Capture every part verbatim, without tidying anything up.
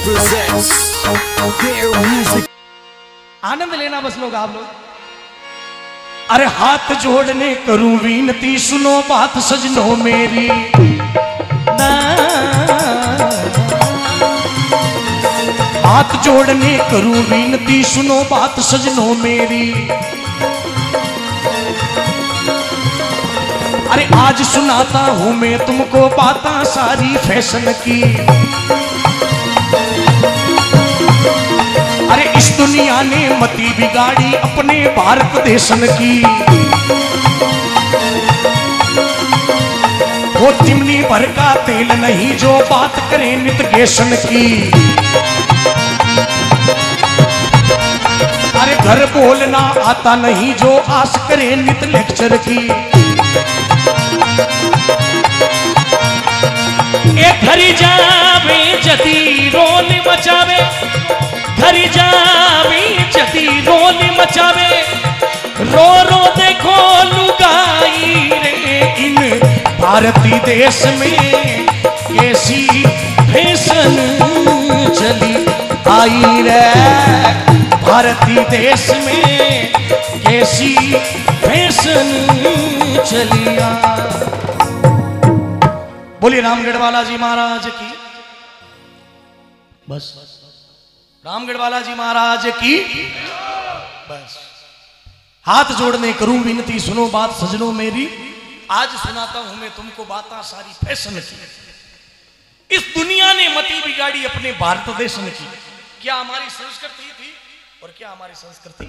presents their music. आनंद लेना बस लोग आप लोग। अरे हाथ जोड़ने करूं विनती, सुनो बात सजनों मेरी। हाथ जोड़ने करूं विनती, सुनो बात सजनों मेरी। अरे आज सुनाता हूं मैं तुमको बातें सारी फैशन की। अरे इस दुनिया ने मती बिगाड़ी अपने भारत देशन की। वो चिमनी भर का तेल नहीं जो बात करे नितगेशन की। अरे घर बोलना आता नहीं जो आस करे नित लेक्चर की। ए घरी जावे जदी रोल मचावे, घरी जावे जदी रोल मचावे। रो रो देखो लुगाई रे इन भारतीय देश में कैसी फैशन चली आई रे। भारतीय देश में कैसी फैशन चली आई। बोलिए रामगढ़ वाला जी महाराज की। बस रामगढ़ वाला जी महाराज की। बस हाथ जोड़ने करूं विनती, सुनो बात सजनों मेरी। आज सुनाता हूं मैं तुमको बातें सारी फैशन की। इस दुनिया ने मती बिगाड़ी अपने भारत देश की। क्या हमारी संस्कृति थी और क्या हमारी संस्कृति।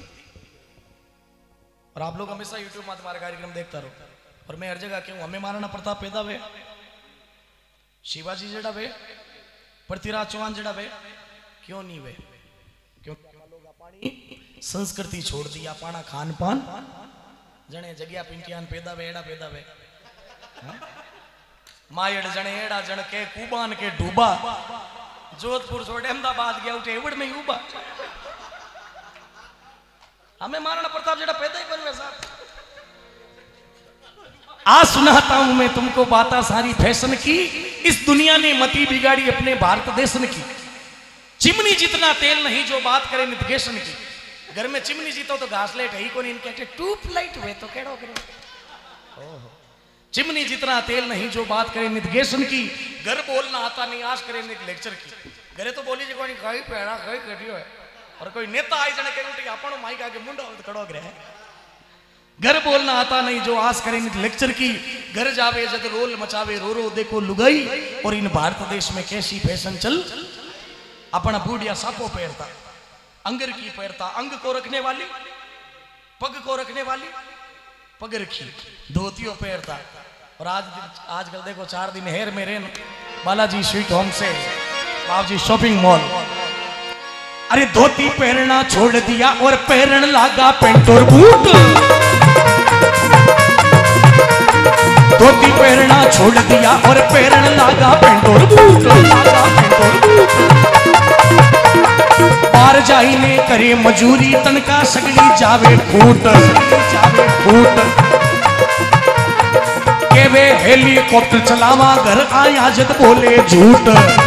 और आप लोग हमेशा यूट्यूब में तुम्हारे कार्यक्रम देखता रहो और मैं हर जगह क्यों हमें महाराणा प्रताप पैदा हुए, शिवाजी जड़ा वे, पृथ्वीराज चौहान जड़ा वे क्यों नहीं वे। क्योंकि लोग अपनी संस्कृति छोड़ दी, अपना खान पान जने जगिया पिंकियान पैदा वे एड़ा पैदा वे। मायड़ जने एड़ा जन के कुबान के डूबा, जोधपुर छोड़ अहमदाबाद गया उठे एवड़ में उबा। हमें महाराणा प्रताप जड़ा पैदा ही कर साहब। आज सुनाता हूं मैं तुमको बातें सारी फैशन की। इस दुनिया ने मती बिगाड़ी अपने भारत देश की। चिमनी जितना तेल नहीं जो बात करे नितगेशन की। घर में चिमनी जीतो तो घास लेट ही कोनी, इनके ट्यूब लाइट हुए तो केड़ो करे। चिमनी जितना तेल नहीं जो बात करे नितगेशन की। घर बोलना आता नहीं आश करे नित लेक्चर की। घरे तो बोली जी कोई खाई पेड़ा खाई करियो है और कोई नेता आई जने के उठी अपन माइक आगे मुंडा तो खड़ो करे। घर बोलना आता नहीं जो आस करे नित लेक्चर की। घर जावे जद रोल मचावे रो रो देखो लुगाई। और इन भारत देश में कैसी फैशन चल। अपना बूढ़िया सापो पैरता, अंगर की पैरता, अंग को रखने वाली, पग को रखने वाली पग रखी, धोतियों पैरता। और आज आजकल देखो चार दिन हेर मेरे बालाजी स्वीट होम से बाबूजी शॉपिंग मॉल। अरे धोती पहनना छोड़ दिया और पहनने लगा पेंट और बूट। धोती पहनना छोड़ दिया और पहनने लगा पेंट और बूट। बाहर जाई ने करे मजूरी तनका सगली जावे फूट, जावे फूट। के वे हेलीकॉप्टर चलावा घर आया जद बोले झूठ।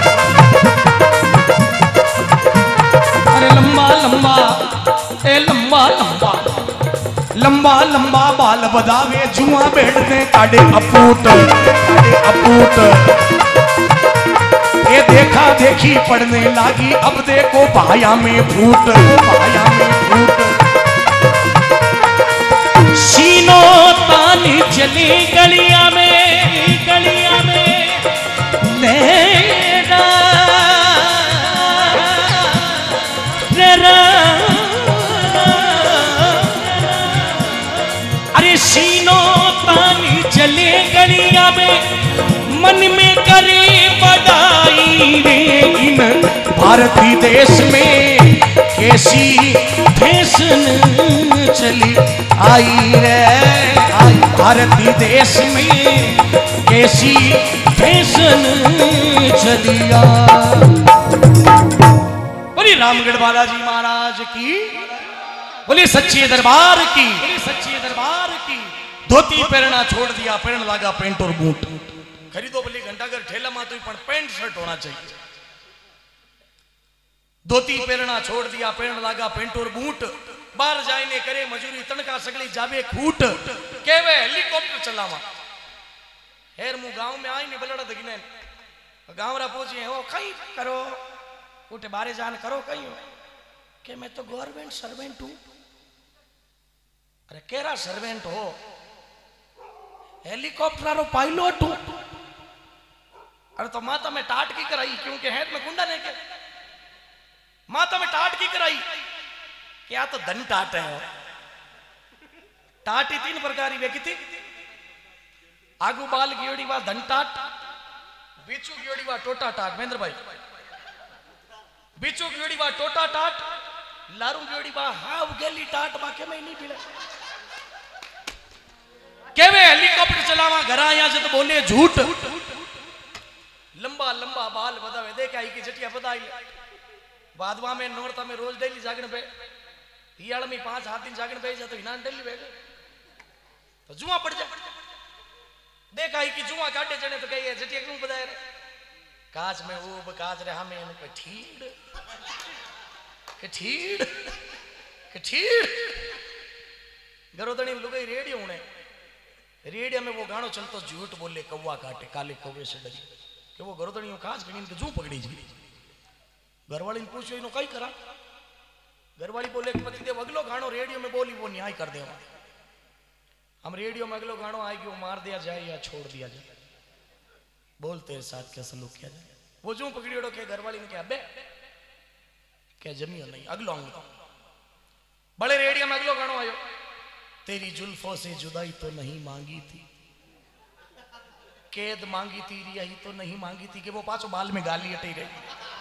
अरे लंबा लंबा ए लंबा लंबा लंबा लंबा बाल बदावे जुआ बैठने काटे अपूट, काटे अपूट। ये देखा देखी पड़ने लागी अब देखो भाया में फूट, भाया में फूट। सीनो तानी चली गलिया में, गलिया में लेना अरे सीनो तानी चले गलिया में मन में करे बड़ाई रे। इन भारतीय देश में कैसी फैशन चली आई रे। आई भारतीय देश में कैसी फैशन चली आई। बोलिए रामगढ़ बालाजी महाराज की। बोलिए सच्चे दरबार की, सच्चे दरबार की। धोती पहनना छोड़ दिया, पहन लगा पेंट और बूट। खरीदो बोली घंटा घर ठेला में तो पैंट शर्ट होना चाहिए। धोती पहनना छोड़ दिया, पहन लागा पेंट और बूट, बाहर जाने करे मजूरी तनका सगली जावे खूट, केवे हेलीकॉप्टर चलावा। हेर मु गांव में आई नहीं बलड़ा दगिने गांव रा पूछे हो कहीं करो उठे बारे जान करो कहीं हो के मैं तो गवर्नमेंट सर्वेंट हूं। अरे केरा सर्वेंट हो? हेलीकॉप्टर पायलट हूं। अरे तो माता में टाट की कराई क्योंकि हेड में गुंडा नहीं के माता में टाट की कराई क्या तो धन टाट है। टाट ही तीन प्रकार की व्यक्ति आगू बाल गियोड़ी वा धन टाट, बीचू गियोड़ी वा टोटा टाट। महेंद्र भाई बीचू गियोड़ी वा टोटा टाट, लारू गियोड़ी वा हाव गेली टाट बाके में नहीं पीले। केवे हेलीकॉप्टर चलावा घर आया जब बोले झूठ, लंबा लंबा बाल बतावे देखा की जटिया बताई बादवा में नोरता में रोज डेली जागण पे हियाल में पांच हाथ दिन जागण पे जाते हिना डेली बेगे तो जुआ पड़ जा देखा कि जुआ काटे चने तो कही जटिया क्यों बताए रे काच में ऊब काच रे हमें इनको ठीड़ के ठीड़ के ठीड़ गरोदनी लुगाई रेडियो उन्हें रेडियो में वो गानो चलतो झूठ बोले कौवा काटे काले कौवे से डरी कि वो गरोदनियों खास कहीं इनके जू पकड़ी जी। घरवाली ने पूछो इनो कई करा, घरवाली बोले कि पति देव अगलो गानो रेडियो में बोली वो न्याय कर दे। हम रेडियो में अगलो गानो आएगी वो मार दिया जाए या छोड़ दिया जाए, बोल तेरे साथ क्या सलूक किया जाए। वो जू पकड़ी उड़ो के घरवाली ने क्या बे क्या जमियो नहीं अगलो आऊंगा। बड़े रेडियो में अगलो गानो आयो, तेरी जुल्फों से जुदाई तो नहीं मांगी थी, कैद मांगी थी रियाई तो नहीं मांगी थी। कि वो पांचों बाल में गाली अटी रही,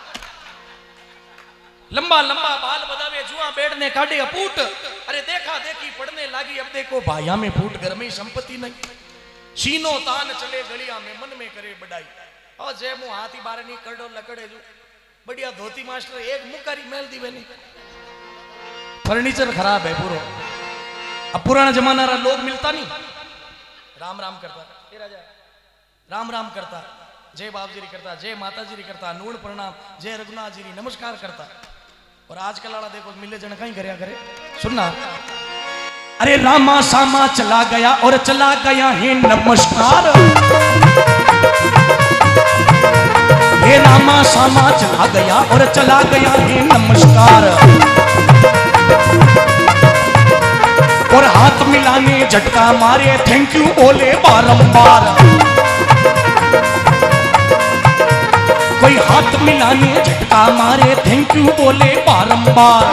लंबा लंबा बाल बदावे जुआ बैठने काटे अपूट। अरे देखा देखी पढ़ने लागी अब देखो भाया में फूट, घर में संपत्ति नहीं, सीनो तान चले गलिया में मन में करे बड़ाई। और जय मुंह हाथी बारे नहीं करडो लकड़े जो बढ़िया धोती मास्टर एक मुकारी मेल दी बनी। फर्नीचर खराब है पूरा। अब पुराना जमाना रा लोग मिलता नहीं, राम राम करता तेरा जाए राम राम करता, जय बाप जी करता, जय माता जी करता, नूण प्रणाम, जय रघुनाथ जी नमस्कार करता। और आजकल वाला देखो मिले जन कहीं करया करे। सुनना, अरे रामा सामा चला गया और चला गया है नमस्कार, हे रामा सामा चला गया और चला गया है नमस्कार। और हाथ मिलाने झटका मारे थैंक यू बोले बारंबार। कोई हाथ मिलाने झटका मारे थैंक यू बोले बारंबार।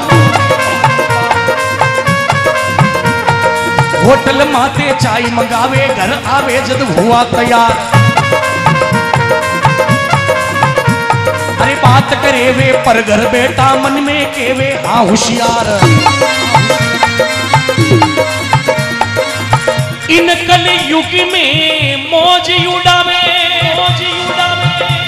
होटल माते चाय मंगावे घर आवे जब हुआ तैयार। अरे बात करे वे पर घर बेटा मन में केवे हाँ होशियार। इन कल युग में मौज उड़ावे, मौज उड़ावे।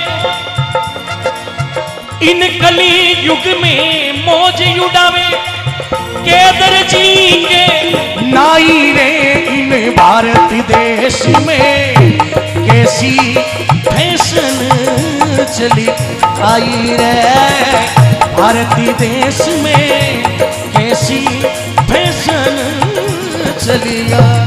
इन कली युग में मौज उड़ावे के दर जींगे नाई रे। इन भारत देश में कैसी फैशन चली आई रे, भारतीय देश में कैसी फैशन चली आई।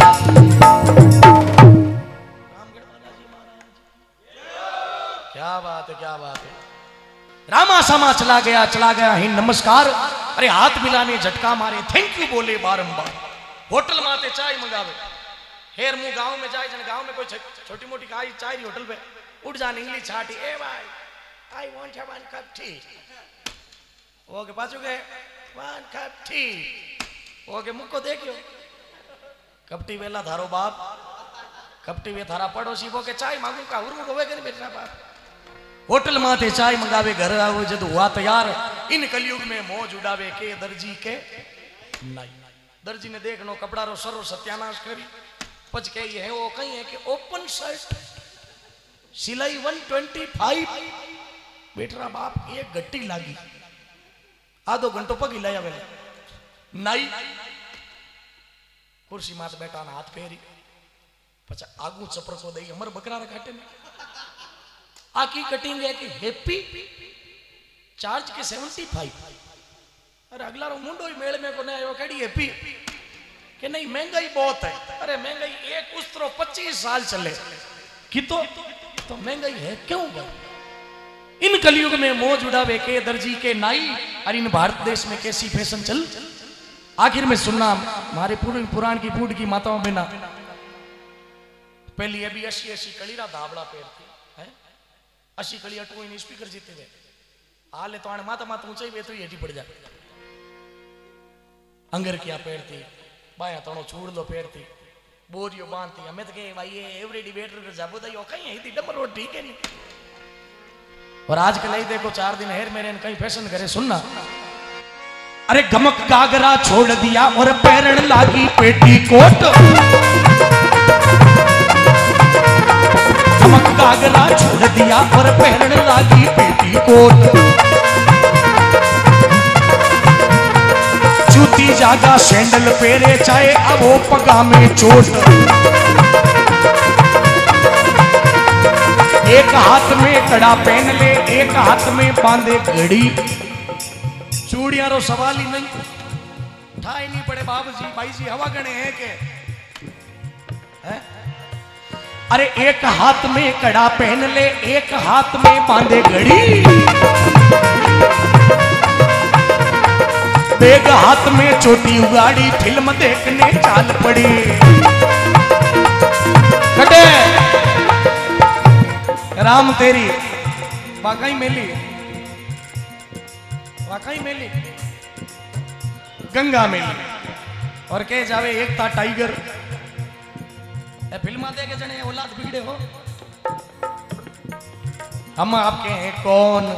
क्या बात है, क्या बात है। रामा सामा चला गया चला गया ही नमस्कार। अरे हाथ मिलाने झटका मारे थैंक यू बोले बारंबार। होटल माते चाय मंगावे, हेर मुंह गांव में जाए जन गांव में कोई छोटी मोटी खाई चाय होटल पे उठ जाने इंग्लिश छाटी ए भाई I want one cup tea. Okay पाछू गए वन कप टी। ओके मुक्को देखियो कपटी वेला थारो बाप, कपटी वे थारा पड़ोसी वो के चाय मांगू का उर्मु होवे के बेटा बाप। होटल माथे चाय मंगावे घर आओ जद हुआ तैयार। इन कलयुग में मौज उड़ावे के दर्जी के नहीं। दर्जी ने देखनो कपड़ा रो सर्व सत्यानाश करी पच के ये है वो कहीं है कि ओपन शर्ट सिलाई एक सौ पच्चीस। बेटरा बाप एक गट्टी लागी आधो घंटो पगी लाया वेले नाई कुर्सी मात बैठा ना हाथ फेरी पचा आगू चपर को दई हमर बकरा काटे ने आकी कटिंग है कि हैप्पी चार्ज के सेवेंटी फाइव। अरे अगला रो मुंडो ही मेल में को ने आयो कड़ी है पी कि नहीं महंगाई बहुत है। अरे महंगाई एक उस्तरो पच्चीस साल चले कि तो तो महंगाई है क्यों भाई। इन कलयुग में मौज उड़ावे के दर्जी के नाई और इन भारत देश में कैसी फैशन चल। आखिर में सुनना हमारे पूरे पुराण की बूढ़ की माताओं बिना पहली अभी अस्सी अस्सी कलीरा धाबड़ा पेरती है अस्सी कली अटू इन स्पीकर जीते गए हाले तो आने माता माता ऊंचाई वे तो ये पड़ जाए अंगर क्या पेरती बाया तणो छूड़ लो पेरती बोरियो बांधती हमें तो कहे भाई ये एवरेडी बेटर जाबो दई कहीं है थी डबल रोड ठीक है नहीं। और आजकल ही देखो चार दिन हेर मेरे कहीं फैशन करे सुनना। अरे गमक गागरा छोड़ दिया और पैरण लागी पेटी कोट। गमक गागरा छोड़ दिया और पैरण लागी पेटी कोट। जूती जागा सैंडल पेरे चाहे अब वो पगा में चोट। एक हाथ में कड़ा पहन ले एक हाथ में बांधे घड़ी। चूड़ियां रो सवाल ही नहीं ठाई नहीं पड़े बाबू जी भाई जी हवा गणे है के है? अरे एक हाथ में कड़ा पहन ले एक हाथ में बांधे घड़ी। बेग हाथ में चोटी उगाड़ी फिल्म देखने चाल पड़ी। कटे राम तेरी वाकई मेली वाकई मेली गंगा मेली और कह जावे एक था टाइगर फिल्म देखे जने औलाद बिगड़े हो। हम आपके हैं कौन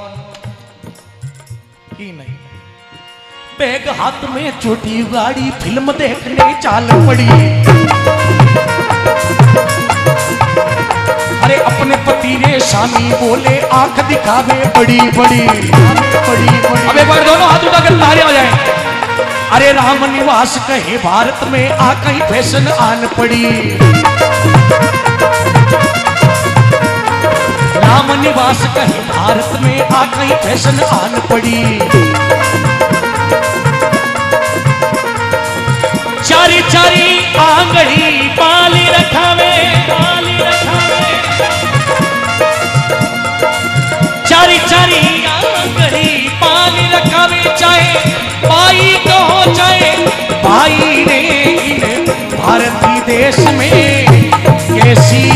की नहीं। बैग हाथ में छोटी गाड़ी फिल्म देखने चाल पड़ी। अरे अपने पति रे शामी बोले आंख दिखावे बड़ी बड़ी बड़ी बड़ी। अब एक बार दोनों हाथ उठाकर तारे हो जाए। अरे राम निवास कहे भारत में आ कहीं फैशन आन पड़ी। राम निवास कहे भारत में आ कहीं फैशन आन पड़ी। चारी चारी आंगड़ी पाली रखावे पाली रखावे। चारी चारी आंगड़ी पाली रखावे चाहे भाई कहो चाहे भाई रे इन भारतीय देश में कैसी